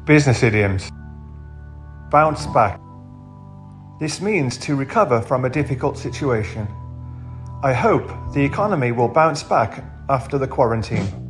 Business idioms. Bounce back. This means to recover from a difficult situation. I hope the economy will bounce back after the quarantine.